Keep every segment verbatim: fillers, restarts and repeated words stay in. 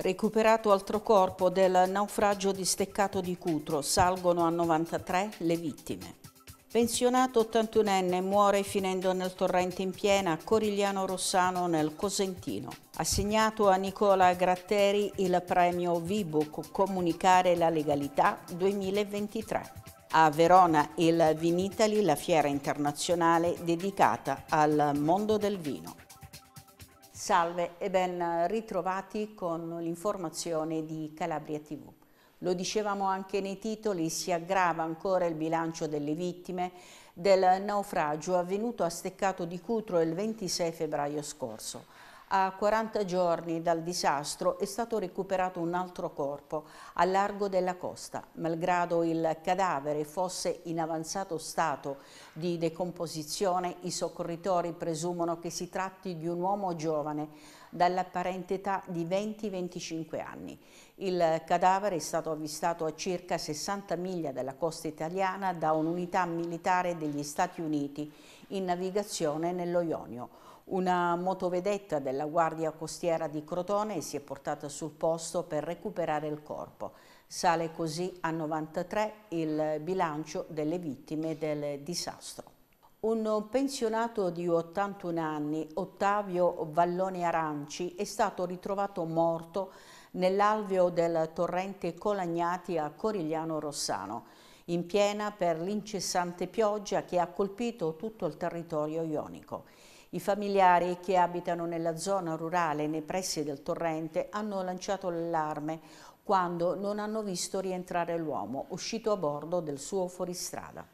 Recuperato altro corpo del naufragio di Steccato di Cutro, salgono a novantatré le vittime. Pensionato ottantunenne muore finendo nel torrente in piena a Corigliano Rossano nel Cosentino. Assegnato a Nicola Gratteri il premio V-Book Comunicare la legalità duemilaventitré. A Verona il Vinitaly, la fiera internazionale dedicata al mondo del vino. Salve e ben ritrovati con l'informazione di Calabria tivù. Lo dicevamo anche nei titoli, si aggrava ancora il bilancio delle vittime del naufragio avvenuto a Steccato di Cutro il ventisei febbraio scorso. A quaranta giorni dal disastro è stato recuperato un altro corpo a largo della costa. Malgrado il cadavere fosse in avanzato stato di decomposizione, i soccorritori presumono che si tratti di un uomo giovane dall'apparente età di venti venticinque anni. Il cadavere è stato avvistato a circa sessanta miglia dalla costa italiana da un'unità militare degli Stati Uniti in navigazione nello Ionio. Una motovedetta della Guardia Costiera di Crotone si è portata sul posto per recuperare il corpo. Sale così a novantatré il bilancio delle vittime del disastro. Un pensionato di ottantuno anni, Ottavio Vallone Aranci, è stato ritrovato morto nell'alveo del torrente Colagnati a Corigliano Rossano, in piena per l'incessante pioggia che ha colpito tutto il territorio ionico. I familiari che abitano nella zona rurale nei pressi del torrente hanno lanciato l'allarme quando non hanno visto rientrare l'uomo uscito a bordo del suo fuoristrada.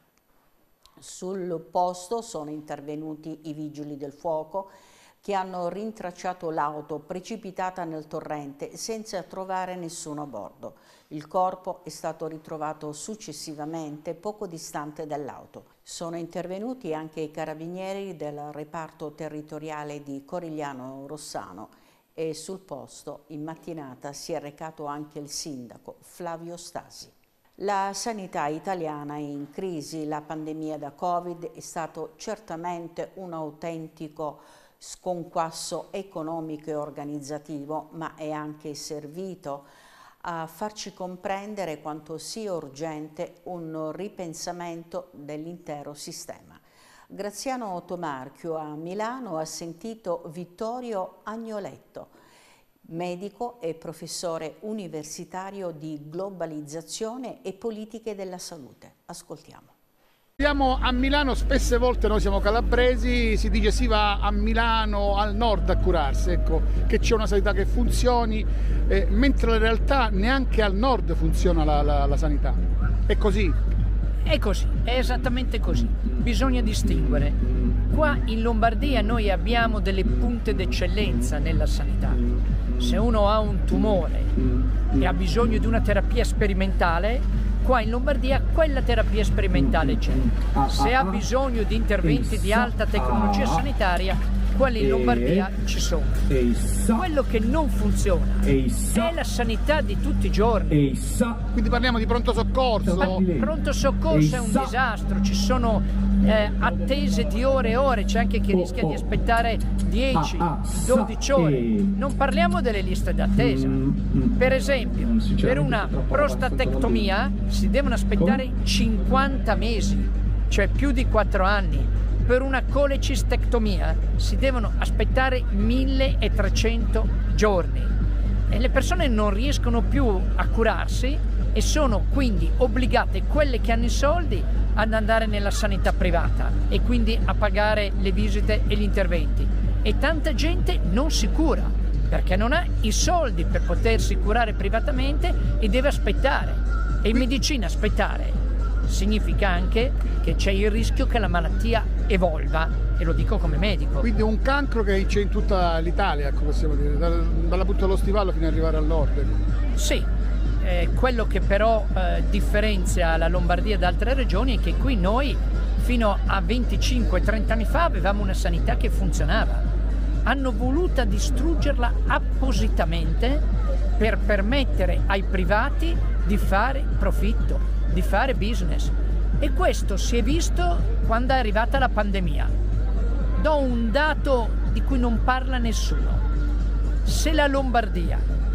Sul posto sono intervenuti i vigili del fuoco che hanno rintracciato l'auto precipitata nel torrente senza trovare nessuno a bordo. Il corpo è stato ritrovato successivamente poco distante dall'auto. Sono intervenuti anche i carabinieri del reparto territoriale di Corigliano Rossano e sul posto in mattinata si è recato anche il sindaco Flavio Stasi. La sanità italiana è in crisi, la pandemia da Covid è stato certamente un autentico sconquasso economico e organizzativo, ma è anche servito a farci comprendere quanto sia urgente un ripensamento dell'intero sistema. Graziano Tomarchio a Milano ha sentito Vittorio Agnoletto, medico e professore universitario di globalizzazione e politiche della salute. Ascoltiamo. Siamo a Milano, spesse volte noi siamo calabresi, si dice si va a Milano al nord a curarsi, ecco, che c'è una sanità che funzioni, eh, mentre in realtà neanche al nord funziona la, la, la sanità. È così? È così, è esattamente così. Bisogna distinguere. Qua in Lombardia noi abbiamo delle punte d'eccellenza nella sanità. Se uno ha un tumore e ha bisogno di una terapia sperimentale, qua in Lombardia quella terapia sperimentale c'è. Se ha bisogno di interventi di alta tecnologia sanitaria, quelli in Lombardia ci sono. Quello che non funziona è la sanità di tutti i giorni. Quindi parliamo di pronto soccorso. Ma pronto soccorso è un disastro, ci sono eh, attese di ore e ore, c'è anche chi rischia di aspettare dieci dodici ore. Non parliamo delle liste d'attesa. Per esempio, per una prostatectomia si devono aspettare cinquanta mesi, cioè più di quattro anni. Per una colecistectomia si devono aspettare milletrecento giorni e le persone non riescono più a curarsi e sono quindi obbligate, quelle che hanno i soldi, ad andare nella sanità privata e quindi a pagare le visite e gli interventi. E tanta gente non si cura perché non ha i soldi per potersi curare privatamente e deve aspettare. E in medicina aspettare significa anche che c'è il rischio che la malattia evolva, e lo dico come medico. Quindi un cancro che c'è in tutta l'Italia, ecco, possiamo dire, dalla punta dello Stivalo fino ad arrivare al nord. Sì, eh, quello che però eh, differenzia la Lombardia da altre regioni è che qui noi fino a venticinque trenta anni fa avevamo una sanità che funzionava. Hanno voluto distruggerla appositamente per permettere ai privati di fare profitto, di fare business. E questo si è visto quando è arrivata la pandemia. Do un dato di cui non parla nessuno. Se la Lombardia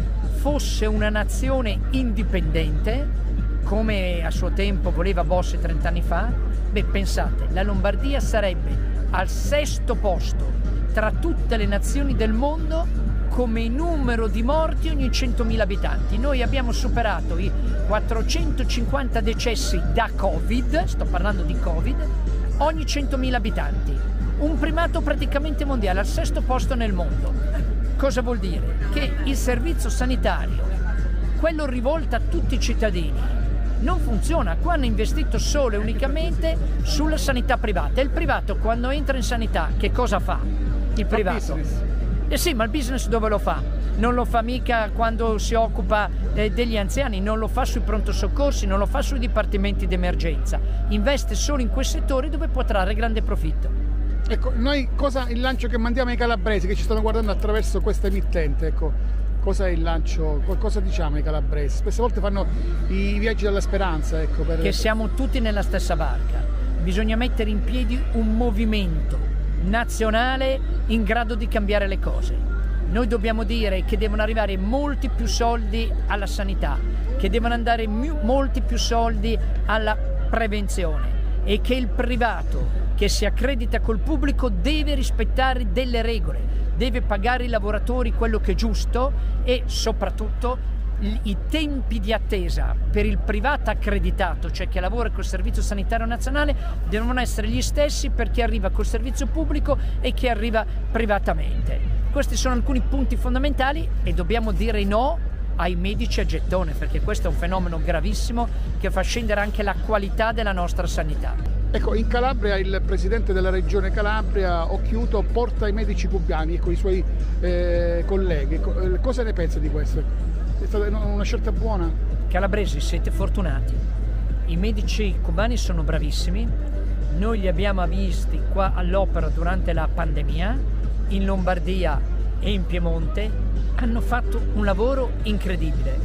fosse una nazione indipendente, come a suo tempo voleva Bossi trent'anni fa, beh, pensate, la Lombardia sarebbe al sesto posto tra tutte le nazioni del mondo come numero di morti ogni centomila abitanti. Noi abbiamo superato i quattrocentocinquanta decessi da Covid, sto parlando di Covid, ogni centomila abitanti. Un primato praticamente mondiale, al sesto posto nel mondo. Cosa vuol dire? Che il servizio sanitario, quello rivolto a tutti i cittadini, non funziona. Qua hanno investito solo e unicamente sulla sanità privata. E il privato, quando entra in sanità, che cosa fa? Il privato. Eh sì, ma il business dove lo fa? Non lo fa mica quando si occupa eh, degli anziani, non lo fa sui pronto soccorsi, non lo fa sui dipartimenti d'emergenza. Investe solo in quei settori dove può trarre grande profitto. Ecco, noi cosa il lancio che mandiamo ai calabresi che ci stanno guardando attraverso questa emittente, ecco, cosa è il lancio, cosa diciamo ai calabresi? Spesse volte fanno i viaggi della speranza, ecco. Per... Che siamo tutti nella stessa barca. Bisogna mettere in piedi un movimento nazionale in grado di cambiare le cose. Noi dobbiamo dire che devono arrivare molti più soldi alla sanità, che devono andare molti più soldi alla prevenzione e che il privato che si accredita col pubblico deve rispettare delle regole, deve pagare i lavoratori quello che è giusto e soprattutto i tempi di attesa per il privato accreditato, cioè che lavora col Servizio Sanitario Nazionale, devono essere gli stessi per chi arriva col servizio pubblico e chi arriva privatamente. Questi sono alcuni punti fondamentali e dobbiamo dire no ai medici a gettone, perché questo è un fenomeno gravissimo che fa scendere anche la qualità della nostra sanità. Ecco, in Calabria il presidente della regione Calabria, Occhiuto, porta i medici cubani con i suoi eh, colleghi. Cosa ne pensa di questo? È stata una scelta buona? Calabresi, siete fortunati. I medici cubani sono bravissimi. Noi li abbiamo visti qua all'opera durante la pandemia, in Lombardia e in Piemonte. Hanno fatto un lavoro incredibile.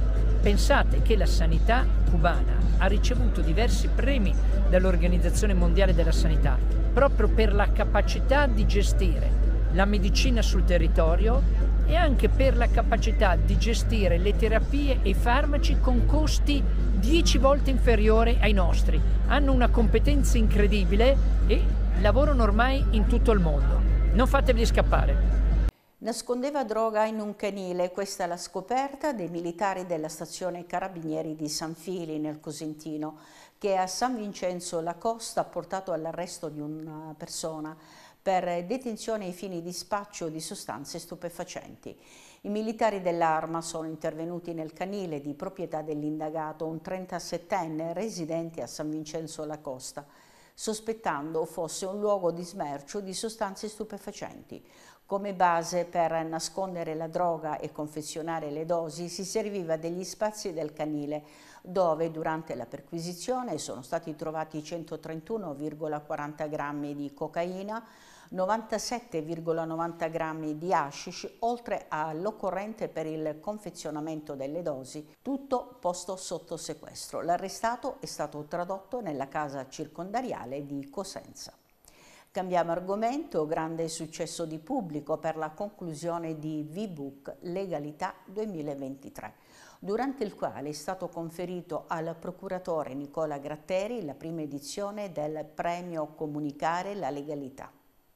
Pensate che la sanità cubana ha ricevuto diversi premi dall'Organizzazione Mondiale della Sanità proprio per la capacità di gestire la medicina sul territorio e anche per la capacità di gestire le terapie e i farmaci con costi dieci volte inferiori ai nostri. Hanno una competenza incredibile e lavorano ormai in tutto il mondo. Non fatevi scappare. Nascondeva droga in un canile, questa è la scoperta dei militari della stazione Carabinieri di San Fili nel Cosentino, che a San Vincenzo la Costa ha portato all'arresto di una persona per detenzione ai fini di spaccio di sostanze stupefacenti. I militari dell'Arma sono intervenuti nel canile di proprietà dell'indagato, un trentasettenne residente a San Vincenzo la Costa, sospettando fosse un luogo di smercio di sostanze stupefacenti. Come base per nascondere la droga e confezionare le dosi si serviva degli spazi del canile, dove durante la perquisizione sono stati trovati centotrentuno virgola quaranta grammi di cocaina, novantasette virgola novanta grammi di hashish, oltre all'occorrente per il confezionamento delle dosi, tutto posto sotto sequestro. L'arrestato è stato tradotto nella casa circondariale di Cosenza. Cambiamo argomento, grande successo di pubblico per la conclusione di V-Book Legalità duemilaventitré, durante il quale è stato conferito al procuratore Nicola Gratteri la prima edizione del premio Comunicare la Legalità.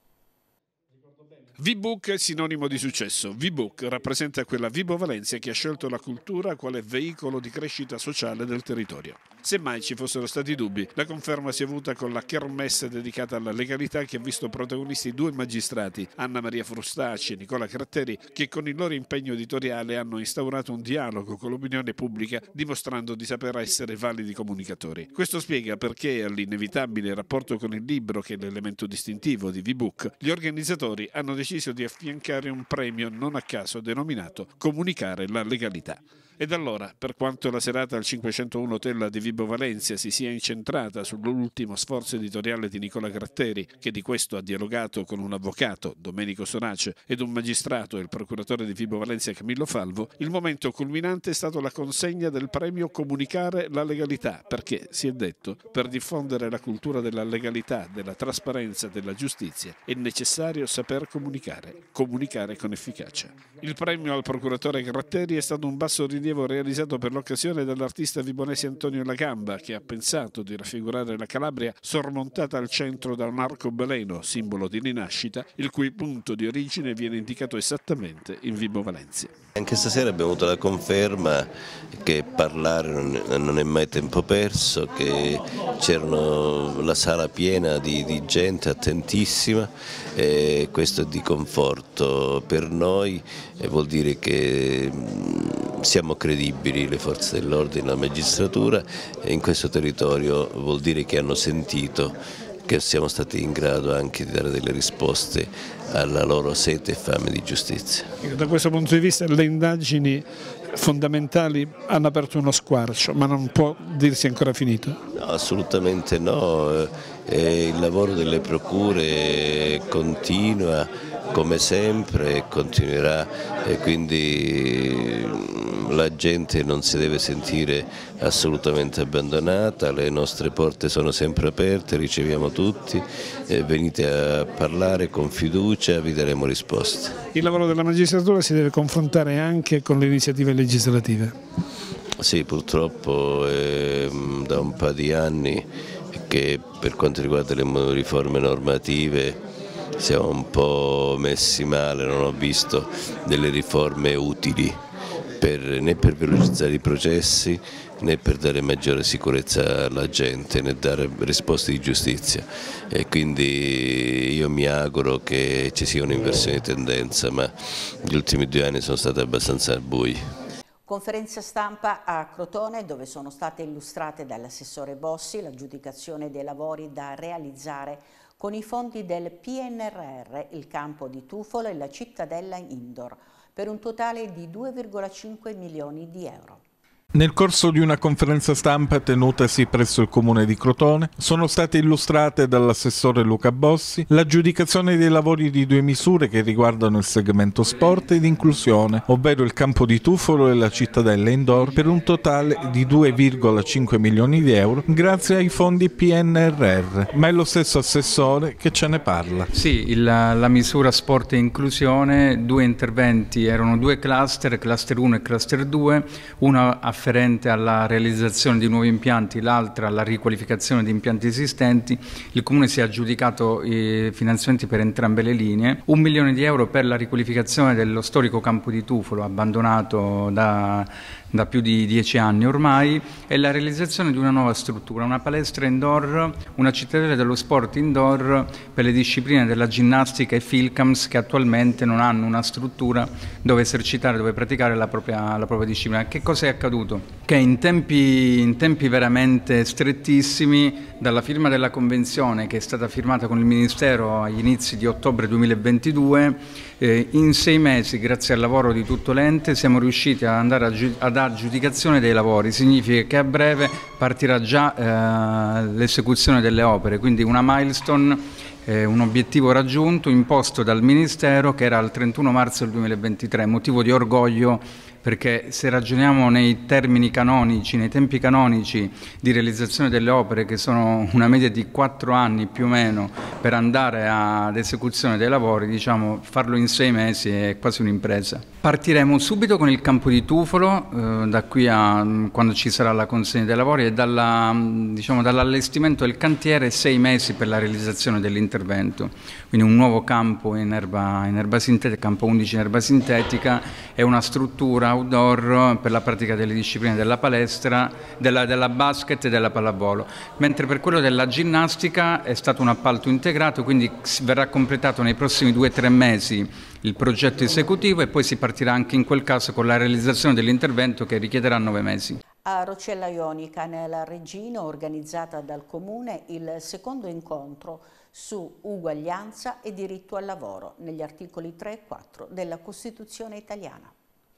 V-Book è sinonimo di successo. V-Book rappresenta quella Vibo Valentia che ha scelto la cultura quale veicolo di crescita sociale del territorio. Semmai ci fossero stati dubbi, la conferma si è avuta con la kermesse dedicata alla legalità che ha visto protagonisti due magistrati, Anna Maria Frustacci e Nicola Gratteri, che con il loro impegno editoriale hanno instaurato un dialogo con l'opinione pubblica, dimostrando di saper essere validi comunicatori. Questo spiega perché all'inevitabile rapporto con il libro, che è l'elemento distintivo di V-Book, gli organizzatori hanno deciso di affiancare un premio non a caso denominato Comunicare la Legalità. Ed allora, per quanto la serata al cinquecentouno Hotel di Vibo Valentia si sia incentrata sull'ultimo sforzo editoriale di Nicola Gratteri, che di questo ha dialogato con un avvocato, Domenico Sorace, ed un magistrato, il procuratore di Vibo Valentia Camillo Falvo, il momento culminante è stato la consegna del premio Comunicare la legalità, perché, si è detto, per diffondere la cultura della legalità, della trasparenza, della giustizia è necessario saper comunicare, comunicare con efficacia. Il premio al procuratore Gratteri è stato un basso rilievo realizzato per l'occasione dall'artista vibonese Antonio Lagamba, che ha pensato di raffigurare la Calabria sormontata al centro da un arcobaleno, simbolo di rinascita, il cui punto di origine viene indicato esattamente in Vibo Valentia. Anche stasera abbiamo avuto la conferma che parlare non è mai tempo perso, che c'erano la sala piena di, di gente attentissima, e questo è di conforto per noi e vuol dire che siamo credibili, le forze dell'ordine, la magistratura, e in questo territorio vuol dire che hanno sentito che siamo stati in grado anche di dare delle risposte alla loro sete e fame di giustizia. Da questo punto di vista le indagini fondamentali hanno aperto uno squarcio, ma non può dirsi ancora finito? No, assolutamente no, e il lavoro delle procure continua come sempre e continuerà, e quindi la gente non si deve sentire assolutamente abbandonata, le nostre porte sono sempre aperte, riceviamo tutti, eh, venite a parlare con fiducia, vi daremo risposte. Il lavoro della magistratura si deve confrontare anche con le iniziative legislative? Sì, purtroppo è da un paio di anni che per quanto riguarda le riforme normative siamo un po' messi male, non ho visto delle riforme utili per, né per velocizzare i processi né per dare maggiore sicurezza alla gente né dare risposte di giustizia, e quindi io mi auguro che ci sia un'inversione di tendenza, ma gli ultimi due anni sono stati abbastanza bui. Conferenza stampa a Crotone, dove sono state illustrate dall'assessore Bossi l'aggiudicazione dei lavori da realizzare con i fondi del P N R R, il campo di Tufolo e la cittadella indoor, per un totale di due virgola cinque milioni di euro. Nel corso di una conferenza stampa tenutasi presso il comune di Crotone sono state illustrate dall'assessore Luca Bossi l'aggiudicazione dei lavori di due misure che riguardano il segmento sport ed inclusione, ovvero il campo di Tufolo e la cittadella indoor, per un totale di due virgola cinque milioni di euro grazie ai fondi P N R R, ma è lo stesso assessore che ce ne parla. Sì, il, la misura sport e inclusione, due interventi, erano due cluster, cluster uno e cluster due, una a afferente alla realizzazione di nuovi impianti, l'altra alla riqualificazione di impianti esistenti. Il Comune si è aggiudicato i finanziamenti per entrambe le linee, un milione di euro per la riqualificazione dello storico campo di Tufolo, abbandonato da, da più di dieci anni ormai, e la realizzazione di una nuova struttura, una palestra indoor, una cittadella dello sport indoor per le discipline della ginnastica e Filcams, che attualmente non hanno una struttura dove esercitare, dove praticare la propria, la propria disciplina. Che cosa è accaduto? Che in tempi, in tempi veramente strettissimi, dalla firma della convenzione che è stata firmata con il Ministero agli inizi di ottobre duemilaventidue, eh, in sei mesi, grazie al lavoro di tutto l'ente, siamo riusciti ad andare ad aggiudicazione dei lavori. Significa che a breve partirà già eh, l'esecuzione delle opere, quindi una milestone, eh, un obiettivo raggiunto imposto dal Ministero, che era al trentuno marzo del duemilaventitré, motivo di orgoglio, perché se ragioniamo nei termini canonici, nei tempi canonici di realizzazione delle opere, che sono una media di quattro anni più o meno per andare ad esecuzione dei lavori, diciamo farlo in sei mesi è quasi un'impresa. Partiremo subito con il campo di Tufolo, eh, da qui a quando ci sarà la consegna dei lavori, e dalla, diciamo, dall'allestimento del cantiere sei mesi per la realizzazione dell'intervento. Quindi un nuovo campo in erba, in erba sintetica, campo undici in erba sintetica, e una struttura outdoor per la pratica delle discipline della palestra, della, della basket e della pallavolo, mentre per quello della ginnastica è stato un appalto integrato, quindi verrà completato nei prossimi due o tre mesi il progetto esecutivo e poi si partirà anche in quel caso con la realizzazione dell'intervento, che richiederà nove mesi. A Rocella Ionica, nel Reggino, organizzata dal Comune, il secondo incontro su uguaglianza e diritto al lavoro negli articoli tre e quattro della Costituzione italiana.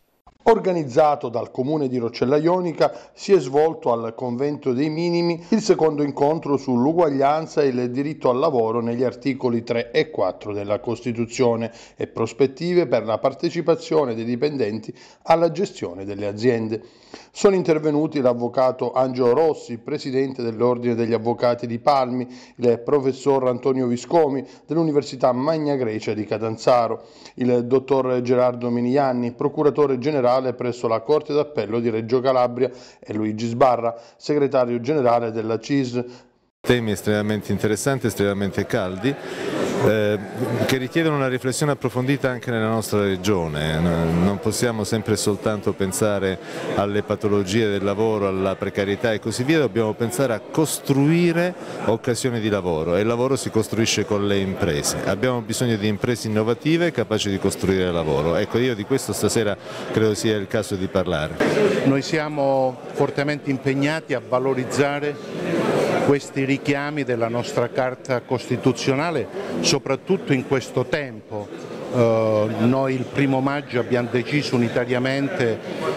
Organizzato dal Comune di Roccella Ionica, si è svolto al Convento dei Minimi il secondo incontro sull'uguaglianza e il diritto al lavoro negli articoli tre e quattro della Costituzione e prospettive per la partecipazione dei dipendenti alla gestione delle aziende. Sono intervenuti l'avvocato Angelo Rossi, presidente dell'Ordine degli Avvocati di Palmi, il professor Antonio Viscomi dell'Università Magna Grecia di Catanzaro, il dottor Gerardo Minianni, procuratore generale presso la Corte d'Appello di Reggio Calabria, e Luigi Sbarra, segretario generale della C I S. Temi estremamente interessanti, estremamente caldi, eh, che richiedono una riflessione approfondita anche nella nostra regione. Non possiamo sempre soltanto pensare alle patologie del lavoro, alla precarietà e così via, dobbiamo pensare a costruire occasioni di lavoro, e il lavoro si costruisce con le imprese. Abbiamo bisogno di imprese innovative capaci di costruire lavoro. Ecco, io di questo stasera credo sia il caso di parlare. Noi siamo fortemente impegnati a valorizzare questi richiami della nostra Carta Costituzionale, soprattutto in questo tempo. Uh, noi il primo maggio abbiamo deciso unitariamente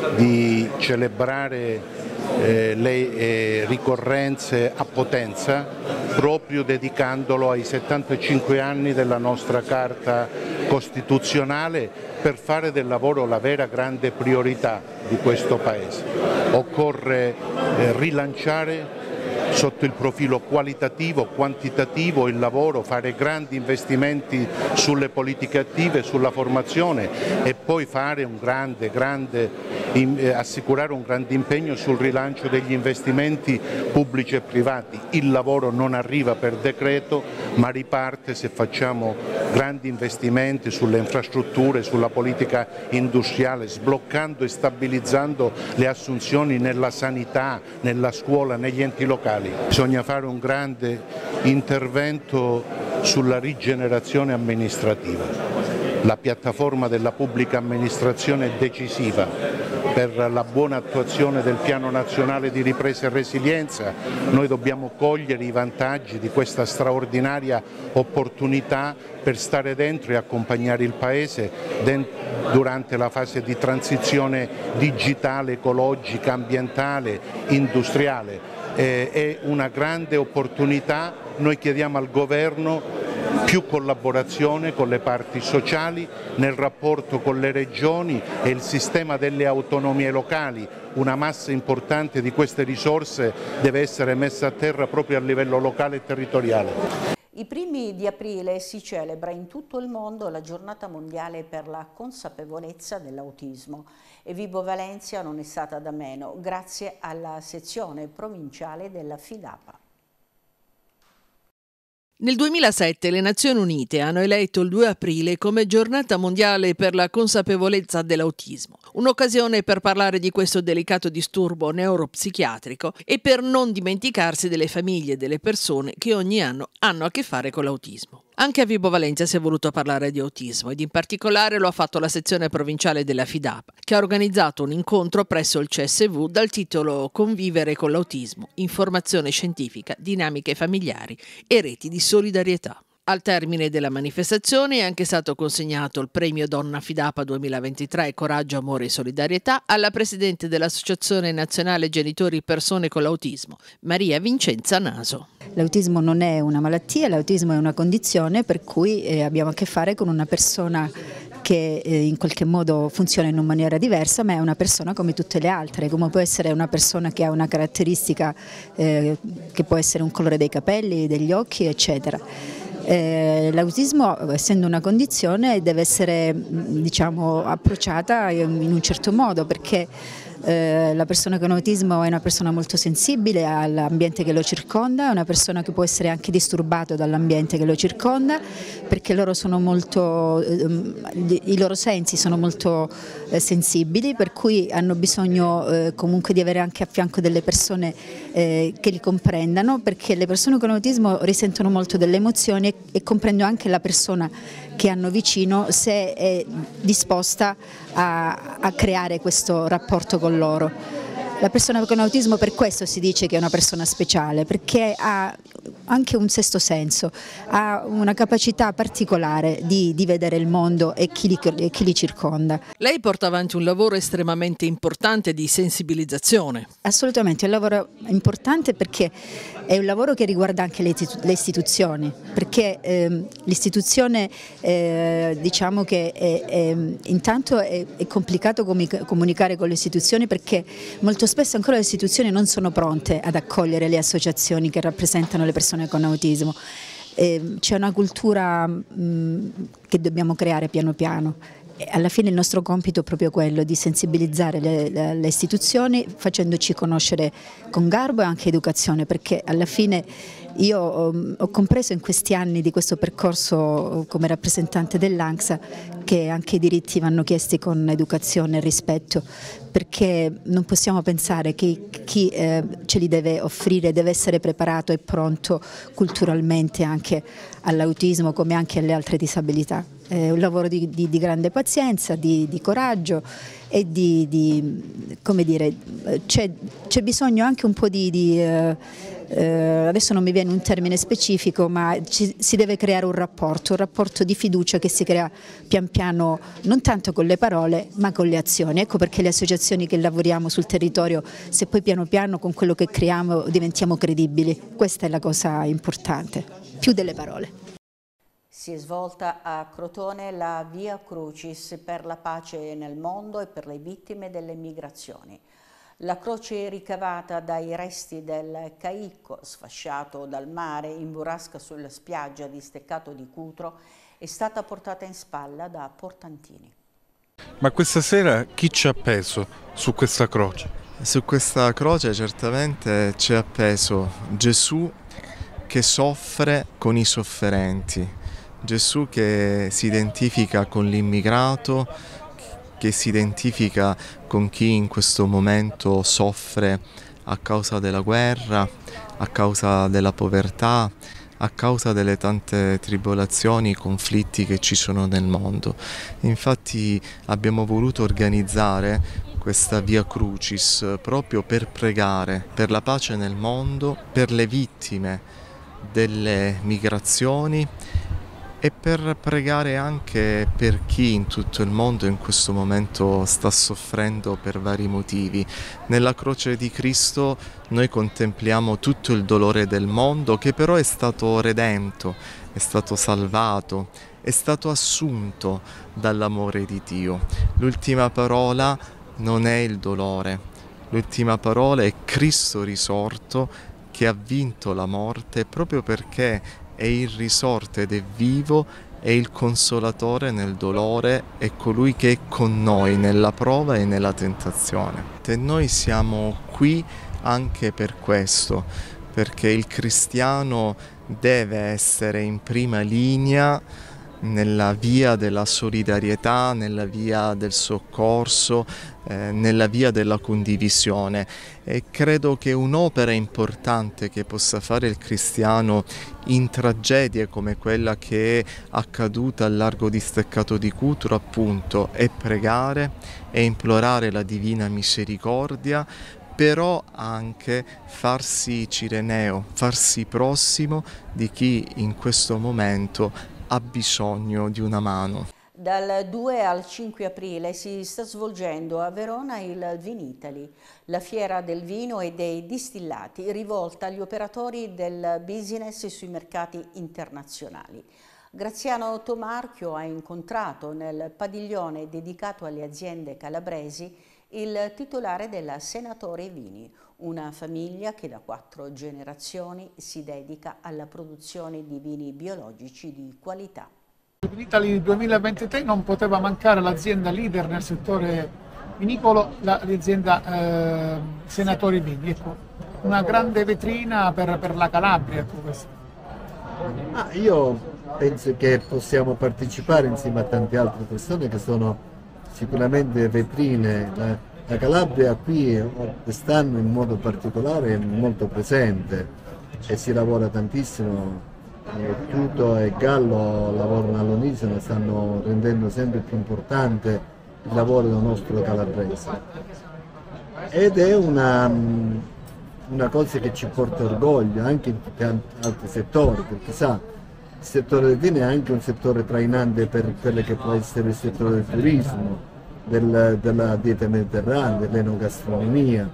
di celebrare eh, le eh, ricorrenze a Potenza, proprio dedicandolo ai settantacinque anni della nostra Carta Costituzionale, per fare del lavoro la vera grande priorità di questo Paese. Occorre eh, rilanciare sotto il profilo qualitativo, quantitativo il lavoro, fare grandi investimenti sulle politiche attive, sulla formazione, e poi fare un grande, grande, eh, assicurare un grande impegno sul rilancio degli investimenti pubblici e privati. Il lavoro non arriva per decreto, ma riparte se facciamo grandi investimenti sulle infrastrutture, sulla politica industriale, sbloccando e stabilizzando le assunzioni nella sanità, nella scuola, negli enti locali. Bisogna fare un grande intervento sulla rigenerazione amministrativa. La piattaforma della pubblica amministrazione è decisiva per la buona attuazione del Piano Nazionale di Ripresa e Resilienza. Noi dobbiamo cogliere i vantaggi di questa straordinaria opportunità per stare dentro e accompagnare il Paese durante la fase di transizione digitale, ecologica, ambientale, industriale. È una grande opportunità. Noi chiediamo al Governo più collaborazione con le parti sociali nel rapporto con le regioni e il sistema delle autonomie locali. Una massa importante di queste risorse deve essere messa a terra proprio a livello locale e territoriale. I primi di aprile si celebra in tutto il mondo la giornata mondiale per la consapevolezza dell'autismo, e Vibo Valentia non è stata da meno grazie alla sezione provinciale della FIDAPA. Nel duemilasette le Nazioni Unite hanno eletto il due aprile come giornata mondiale per la consapevolezza dell'autismo, un'occasione per parlare di questo delicato disturbo neuropsichiatrico e per non dimenticarsi delle famiglie e delle persone che ogni anno hanno a che fare con l'autismo. Anche a Vibo Valentia si è voluto parlare di autismo, ed in particolare lo ha fatto la sezione provinciale della FIDAPA, che ha organizzato un incontro presso il C S V dal titolo Convivere con l'autismo, informazione scientifica, dinamiche familiari e reti di solidarietà. Al termine della manifestazione è anche stato consegnato il premio Donna FIDAPA duemilaventitré Coraggio, Amore e Solidarietà alla presidente dell'Associazione Nazionale Genitori Persone con l'Autismo, Maria Vincenza Naso. L'autismo non è una malattia, l'autismo è una condizione per cui eh, abbiamo a che fare con una persona che eh, in qualche modo funziona in una maniera diversa, ma è una persona come tutte le altre, come può essere una persona che ha una caratteristica eh, che può essere un colore dei capelli, degli occhi, eccetera. Eh, l'autismo, essendo una condizione, deve essere, diciamo, approcciata in un certo modo, perché eh, la persona con autismo è una persona molto sensibile all'ambiente che lo circonda, è una persona che può essere anche disturbato dall'ambiente che lo circonda, perché loro sono molto, eh, i loro sensi sono molto eh, sensibili, per cui hanno bisogno eh, comunque di avere anche a fianco delle persone eh, che li comprendano, perché le persone con autismo risentono molto delle emozioni e, e comprendono anche la persona che hanno vicino, se è disposta a, a creare questo rapporto con loro. La persona con autismo per questo si dice che è una persona speciale, perché ha anche un sesto senso, ha una capacità particolare di, di vedere il mondo e chi li, e chi li circonda. Lei porta avanti un lavoro estremamente importante di sensibilizzazione. Assolutamente, è un lavoro importante perché è un lavoro che riguarda anche le, le istituzioni, perché ehm, l'istituzione eh, diciamo che è, è, intanto è, è complicato comunicare con le istituzioni, perché molto spesso ancora le istituzioni non sono pronte ad accogliere le associazioni che rappresentano le persone con autismo. Eh, c'è una cultura mh, che dobbiamo creare piano piano. Alla fine il nostro compito è proprio quello di sensibilizzare le, le, le istituzioni, facendoci conoscere con garbo e anche educazione, perché alla fine io ho, ho compreso in questi anni di questo percorso come rappresentante dell'ANCSA che anche i diritti vanno chiesti con educazione e rispetto, perché non possiamo pensare che chi eh, ce li deve offrire deve essere preparato e pronto culturalmente anche all'autismo come anche alle altre disabilità. È un lavoro di, di, di grande pazienza, di, di coraggio e di, di come dire, c'è bisogno anche un po' di, di eh, eh, adesso non mi viene un termine specifico, ma ci, si deve creare un rapporto, un rapporto di fiducia che si crea pian piano, non tanto con le parole ma con le azioni. Ecco perché le associazioni che lavoriamo sul territorio, se poi piano piano con quello che creiamo diventiamo credibili, questa è la cosa importante, più delle parole. Si è svolta a Crotone la Via Crucis per la pace nel mondo e per le vittime delle migrazioni. La croce ricavata dai resti del caicco sfasciato dal mare in burrasca sulla spiaggia di Steccato di Cutro è stata portata in spalla da portantini. Ma questa sera chi ci ha appeso su questa croce? Su questa croce certamente ci ha appeso Gesù che soffre con i sofferenti. Gesù che si identifica con l'immigrato, che si identifica con chi in questo momento soffre a causa della guerra, a causa della povertà, a causa delle tante tribolazioni, conflitti che ci sono nel mondo. Infatti abbiamo voluto organizzare questa Via Crucis proprio per pregare per la pace nel mondo, per le vittime delle migrazioni e per pregare anche per chi in tutto il mondo in questo momento sta soffrendo per vari motivi. Nella croce di Cristo noi contempliamo tutto il dolore del mondo che però è stato redento, è stato salvato, è stato assunto dall'amore di Dio. L'ultima parola non è il dolore, l'ultima parola è Cristo risorto che ha vinto la morte proprio perché è il risorto ed è vivo, è il consolatore nel dolore, è colui che è con noi nella prova e nella tentazione. E noi siamo qui anche per questo, perché il cristiano deve essere in prima linea nella via della solidarietà, nella via del soccorso, eh, nella via della condivisione. E credo che un'opera importante che possa fare il cristiano in tragedie come quella che è accaduta al largo di Steccato di Cutro, appunto, è pregare e implorare la divina misericordia, però anche farsi cireneo, farsi prossimo di chi in questo momento ha bisogno di una mano. Dal due al cinque aprile si sta svolgendo a Verona il Vinitaly, la fiera del vino e dei distillati rivolta agli operatori del business sui mercati internazionali. Graziano Tomarchio ha incontrato nel padiglione dedicato alle aziende calabresi il titolare della Senatore Vini, una famiglia che da quattro generazioni si dedica alla produzione di vini biologici di qualità. In Italy duemilaventitré non poteva mancare l'azienda leader nel settore vinicolo, l'azienda eh, Senatori Vini. Ecco, una grande vetrina per, per la Calabria. Ecco ah, io penso che possiamo partecipare insieme a tante altre persone che sono sicuramente vetrine. La, la Calabria qui quest'anno in modo particolare è molto presente e si lavora tantissimo. Tuto e Gallo lavorano all'unisono e stanno rendendo sempre più importante il lavoro del nostro calabrese. Ed è una, una cosa che ci porta orgoglio anche in tutti altri settori, perché sa, il settore del vino è anche un settore trainante per quello che può essere il settore del turismo, del, della dieta mediterranea, dell'enogastronomia.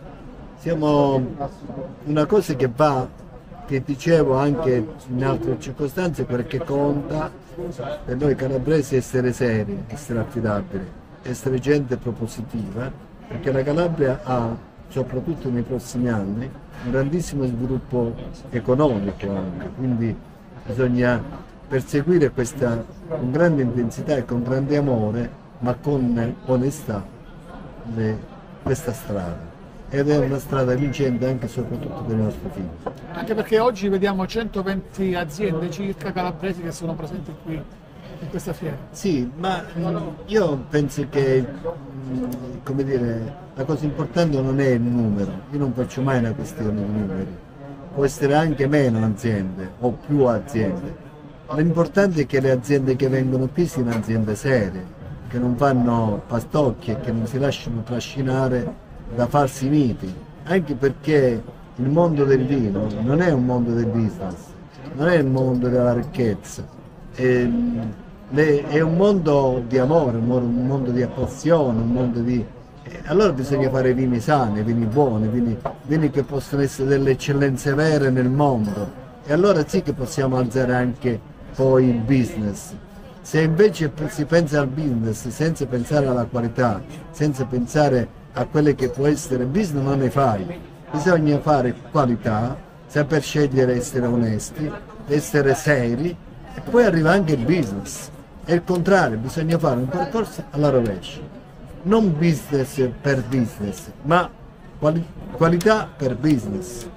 Siamo una cosa che va, che dicevo anche in altre circostanze, perché conta per noi calabresi essere seri, essere affidabili, essere gente propositiva, perché la Calabria ha, soprattutto nei prossimi anni, un grandissimo sviluppo economico anche, quindi bisogna perseguire questa con grande intensità e con grande amore, ma con onestà, le, questa strada. Ed è una strada vincente anche e soprattutto per i nostri figli. Anche perché oggi vediamo centoventi aziende circa calabresi che sono presenti qui in questa fiera. Sì, ma io penso che, come dire, la cosa importante non è il numero, io non faccio mai una questione di numeri, può essere anche meno aziende o più aziende. L'importante è che le aziende che vengono qui siano aziende serie, che non fanno pastocchie, che non si lasciano trascinare da falsi miti, anche perché il mondo del vino non è un mondo del business, non è il mondo della ricchezza, è, è un mondo di amore, un mondo di passione, un mondo di... Allora bisogna fare vini sani, vini buoni, vini, vini che possono essere delle eccellenze vere nel mondo, e allora sì che possiamo alzare anche poi il business. Se invece si pensa al business senza pensare alla qualità, senza pensare a quelle che può essere business, non ne fai. Bisogna fare qualità, saper scegliere, essere onesti, essere seri, e poi arriva anche il business. È il contrario, bisogna fare un percorso alla rovescia, non business per business, ma quali qualità per business.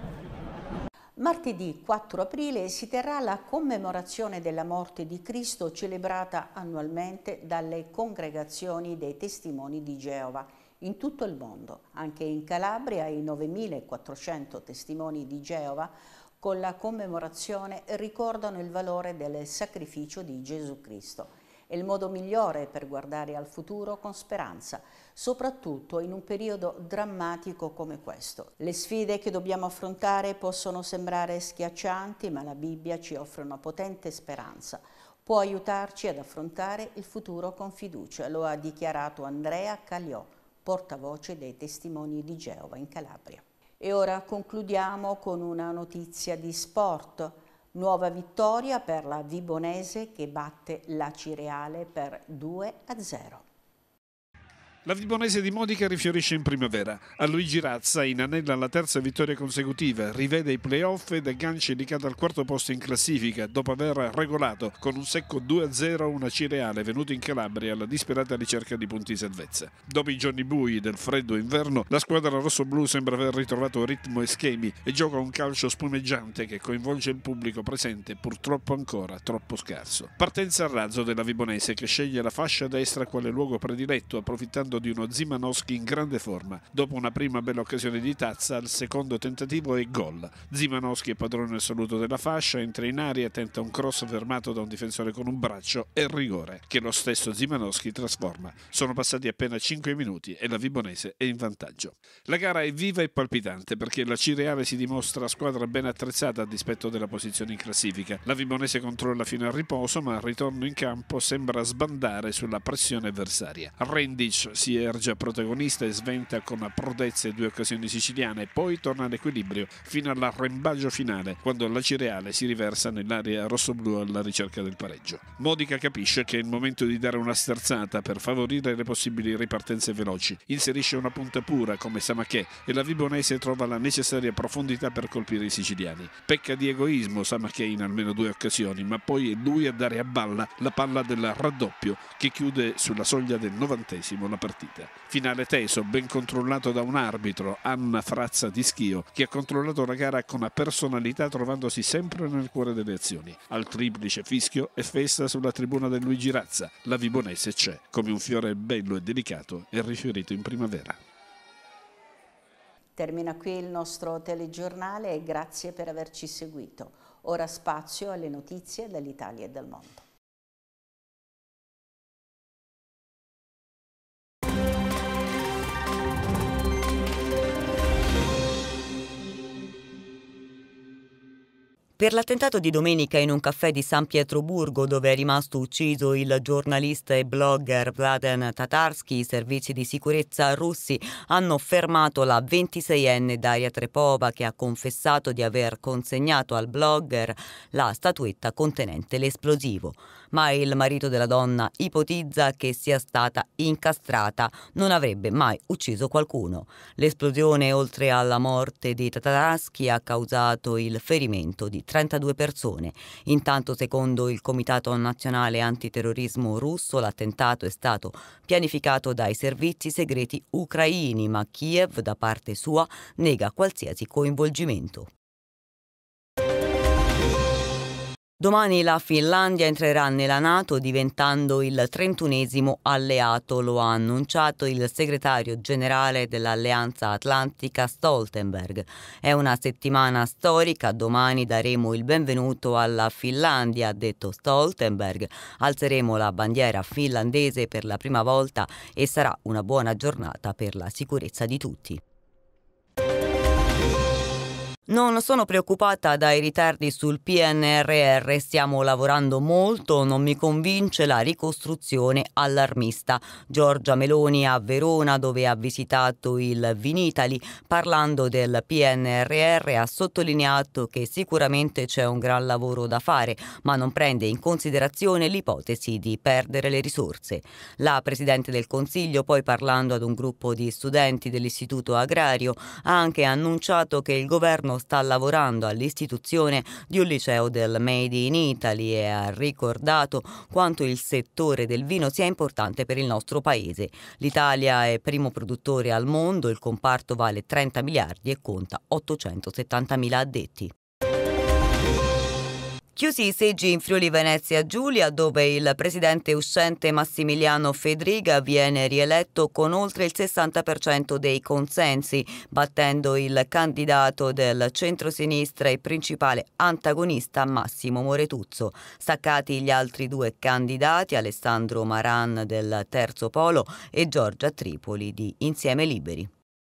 Martedì quattro aprile si terrà la commemorazione della morte di Cristo, celebrata annualmente dalle congregazioni dei Testimoni di Geova in tutto il mondo. Anche in Calabria i novemilaquattrocento Testimoni di Geova con la commemorazione ricordano il valore del sacrificio di Gesù Cristo. È il modo migliore per guardare al futuro con speranza, soprattutto in un periodo drammatico come questo. Le sfide che dobbiamo affrontare possono sembrare schiaccianti, ma la Bibbia ci offre una potente speranza. Può aiutarci ad affrontare il futuro con fiducia, lo ha dichiarato Andrea Cagliò, portavoce dei Testimoni di Geova in Calabria. E ora concludiamo con una notizia di sport. Nuova vittoria per la Vibonese che batte l'Acireale per due a zero. La Vibonese di Modica rifiorisce in primavera. A Luigi Razza inanella la terza vittoria consecutiva, rivede i play-off ed aggancia indicata al quarto posto in classifica dopo aver regolato con un secco due a zero una Cireale venuto in Calabria alla disperata ricerca di punti salvezza. Dopo i giorni bui del freddo inverno, la squadra rossoblu sembra aver ritrovato ritmo e schemi e gioca un calcio spumeggiante che coinvolge il pubblico presente, purtroppo ancora troppo scarso. Partenza a razzo della Vibonese che sceglie la fascia destra quale luogo prediletto, approfittando di uno Zimanowski in grande forma. Dopo una prima bella occasione di tazza, al secondo tentativo e gol. Zimanowski è padrone assoluto della fascia, entra in aria, tenta un cross fermato da un difensore con un braccio e rigore, che lo stesso Zimanowski trasforma. Sono passati appena cinque minuti e la Vibonese è in vantaggio. La gara è viva e palpitante perché la Cireale si dimostra squadra ben attrezzata a dispetto della posizione in classifica. La Vibonese controlla fino al riposo, ma al ritorno in campo sembra sbandare sulla pressione avversaria. Rendic si erge protagonista e sventa con prodezze due occasioni siciliane, poi torna all'equilibrio fino all'arrembaggio finale, quando la Cireale si riversa nell'area rossoblu alla ricerca del pareggio. Modica capisce che è il momento di dare una sterzata per favorire le possibili ripartenze veloci. Inserisce una punta pura come Samachè e la Vibonese trova la necessaria profondità per colpire i siciliani. Pecca di egoismo Samachè in almeno due occasioni, ma poi è lui a dare a balla la palla del raddoppio che chiude sulla soglia del novantesimo la partita. Finale teso, ben controllato da un arbitro, Anna Frazza di Schio, che ha controllato la gara con personalità trovandosi sempre nel cuore delle azioni. Al triplice fischio e festa sulla tribuna del Luigi Razza. La Vibonese c'è, come un fiore bello e delicato e rifiorito in primavera. Termina qui il nostro telegiornale e grazie per averci seguito. Ora spazio alle notizie dall'Italia e dal mondo. Per l'attentato di domenica in un caffè di San Pietroburgo, dove è rimasto ucciso il giornalista e blogger Mladen Tatarsky, i servizi di sicurezza russi hanno fermato la ventiseienne Daria Trepova, che ha confessato di aver consegnato al blogger la statuetta contenente l'esplosivo. Ma il marito della donna ipotizza che sia stata incastrata, non avrebbe mai ucciso qualcuno. L'esplosione, oltre alla morte di Tatarsky, ha causato il ferimento di trentadue persone. Intanto, secondo il Comitato Nazionale Antiterrorismo russo, l'attentato è stato pianificato dai servizi segreti ucraini, ma Kiev, da parte sua, nega qualsiasi coinvolgimento. Domani la Finlandia entrerà nella NATO diventando il trentunesimo alleato, lo ha annunciato il segretario generale dell'Alleanza Atlantica Stoltenberg. È una settimana storica, domani daremo il benvenuto alla Finlandia, ha detto Stoltenberg. Alzeremo la bandiera finlandese per la prima volta e sarà una buona giornata per la sicurezza di tutti. Non sono preoccupata dai ritardi sul P N R R, stiamo lavorando molto, non mi convince la ricostruzione allarmista. Giorgia Meloni a Verona, dove ha visitato il Vinitaly, parlando del P N R R, ha sottolineato che sicuramente c'è un gran lavoro da fare, ma non prende in considerazione l'ipotesi di perdere le risorse. La Presidente del Consiglio, poi parlando ad un gruppo di studenti dell'Istituto Agrario, ha anche annunciato che il governo sta lavorando all'istituzione di un liceo del Made in Italy e ha ricordato quanto il settore del vino sia importante per il nostro paese. L'Italia è primo produttore al mondo, il comparto vale trenta miliardi e conta ottocentosettantamila addetti. Chiusi i seggi in Friuli Venezia Giulia, dove il presidente uscente Massimiliano Fedriga viene rieletto con oltre il sessanta per cento dei consensi, battendo il candidato del centrosinistra e principale antagonista Massimo Moretuzzo. Staccati gli altri due candidati, Alessandro Maran del Terzo Polo e Giorgia Tripoli di Insieme Liberi.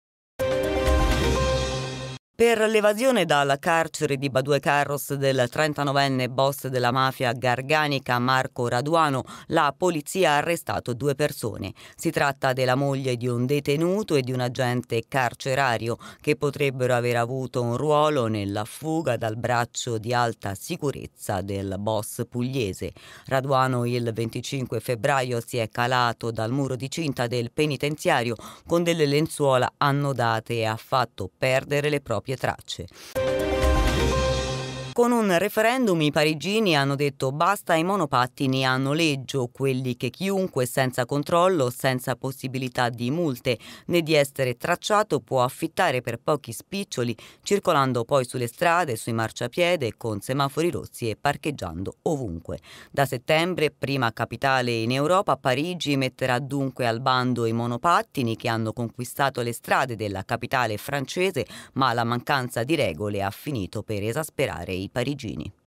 Per l'evasione dal carcere di Badue Carros del trentanovenne boss della mafia garganica Marco Raduano, la polizia ha arrestato due persone. Si tratta della moglie di un detenuto e di un agente carcerario che potrebbero aver avuto un ruolo nella fuga dal braccio di alta sicurezza del boss pugliese. Raduano il venticinque febbraio si è calato dal muro di cinta del penitenziario con delle lenzuola annodate e ha fatto perdere le proprie tracce. Con un referendum i parigini hanno detto basta ai monopattini a noleggio, quelli che chiunque senza controllo, senza possibilità di multe né di essere tracciato può affittare per pochi spiccioli, circolando poi sulle strade, sui marciapiede, con semafori rossi e parcheggiando ovunque. Da settembre, prima capitale in Europa, Parigi metterà dunque al bando i monopattini che hanno conquistato le strade della capitale francese, ma la mancanza di regole ha finito per esasperare i parigini.